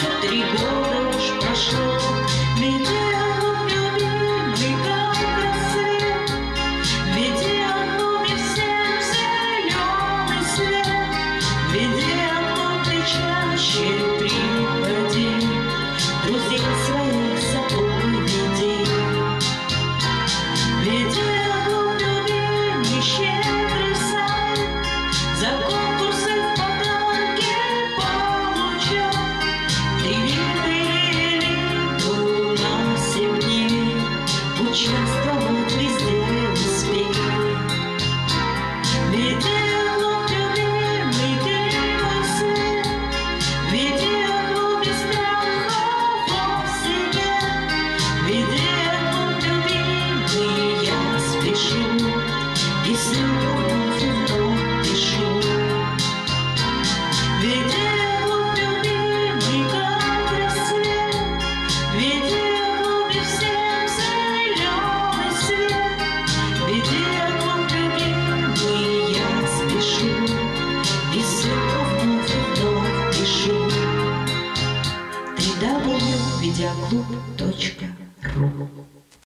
3 года уж прошло, видеоклуб любимый, как рассвет, видеоклубе всем зеленый свет, видеоклуб ты чаще приходи, друзей своих с собой веди. Видеоклуб любимый, щедрый сайт, за конкурсы в подарки получай. У нас 7 дней, участвовать везде успей. Видеоклуб любимый, ты мой свет, видеоклуб без страха вовсе нет. Видеоклуб любимый, я спешу и с любовью вновь пишу. Видеоклуб любимый, как рассвет, видеоклубе всем зеленый свет, видеоклуб любимый, я спешу и с любовью вновь пишу. www.videoklub.ru